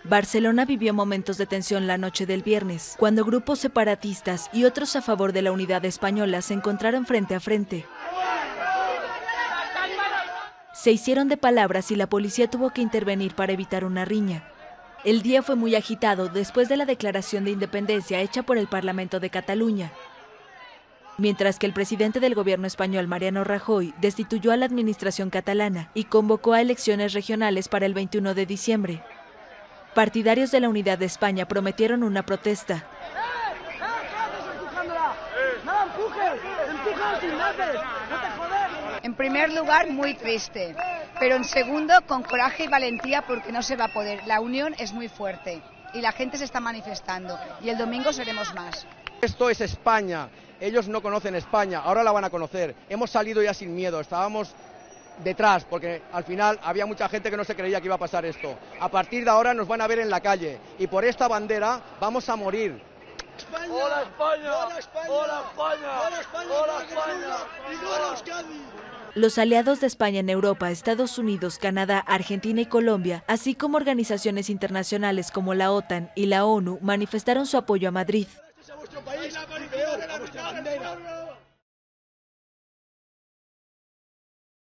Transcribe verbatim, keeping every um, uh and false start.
Barcelona vivió momentos de tensión la noche del viernes, cuando grupos separatistas y otros a favor de la unidad española se encontraron frente a frente. Se hicieron de palabras y la policía tuvo que intervenir para evitar una riña. El día fue muy agitado después de la declaración de independencia hecha por el Parlamento de Cataluña, mientras que el presidente del gobierno español, Mariano Rajoy, destituyó a la administración catalana y convocó a elecciones regionales para el veintiuno de diciembre. Partidarios de la unidad de España prometieron una protesta. En primer lugar, muy triste, pero en segundo, con coraje y valentía, porque no se va a poder. La unión es muy fuerte y la gente se está manifestando y el domingo seremos más. Esto es España, ellos no conocen España, ahora la van a conocer. Hemos salido ya sin miedo, estábamos detrás, porque al final había mucha gente que no se creía que iba a pasar esto. A partir de ahora nos van a ver en la calle y por esta bandera vamos a morir. España, ¡hola España! ¡Hola España! ¡Hola España! ¡Hola España! ¡Hola España! ¡Y ¡hola Euskadi! Los aliados de España en Europa, Estados Unidos, Canadá, Argentina y Colombia, así como organizaciones internacionales como la OTAN y la ONU, manifestaron su apoyo a Madrid. ¡Este es vuestro país! ¡Y peor, a vuestra bandera!